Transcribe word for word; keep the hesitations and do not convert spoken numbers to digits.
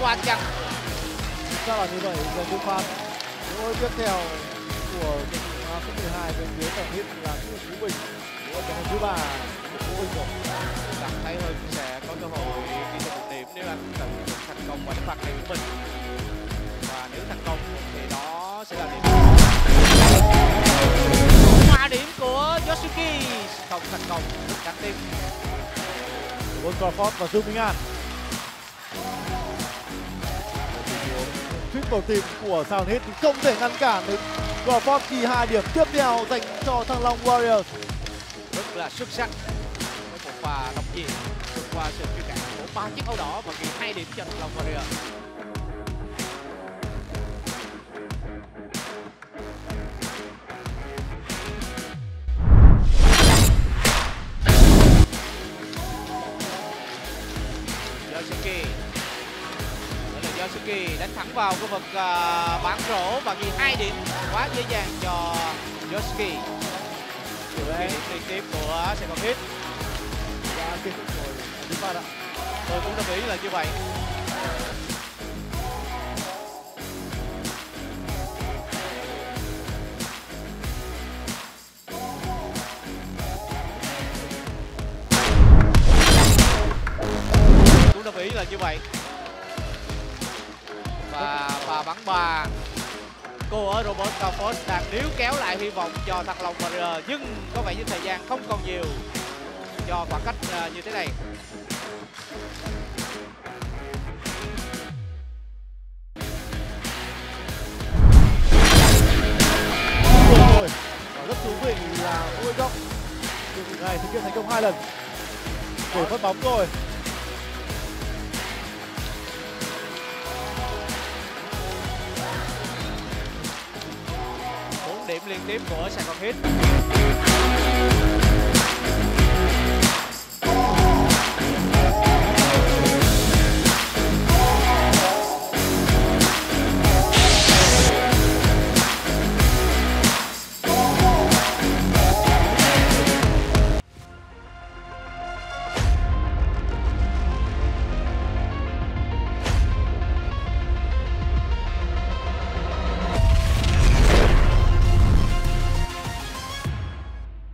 Loan chăng? Chắc là như vậy, giờ Vũ Phan. Gol tiếp theo của đội số mười hai bên phía Tần Hít là Phú Bình. Gol trận thứ ba của Phú Bình rồi. Cảm thấy Hưng sẽ có cơ hội ghi thêm một điểm nếu anh tận dụng thành công và phạt này của mình. Và nếu thành công thì đó sẽ là điểm. Hòa điểm của Yoshiki không thành công, rất đáng tiếc. Gol Crawford và Dương Minh An. Triple team của Soundhit không thể ngăn cản được Crawford ghi hai điểm tiếp theo dành cho Thăng Long Warriors. Rất là xuất sắc với một pha độc diện vượt qua sự truy cản của ba chiếc áo đỏ và ghi hai điểm cho Thăng Long Warriors. Yoshiki, Yoshiki đánh thẳng vào khu vực uh, bán rổ và ghi hai điểm quá dễ dàng cho Yoshiki. Điểm liên tiếp của Sài Gòn Hit. Và kết thúc rồi thứ ba đã. Tôi cũng đồng ý là như vậy. Cũng đồng ý là như vậy. Và và bắn ba cô ở Robert Crawford đang níu kéo lại hy vọng cho Thăng Long Warriors, nhưng có vẻ như thời gian không còn nhiều cho khoảng cách uh, như thế này. Rồi, và rất thú vị là mỗi góc từ ngày thực hiện thành công hai lần để phát bóng rồi. Điểm liên tiếp của Sài Gòn Hit.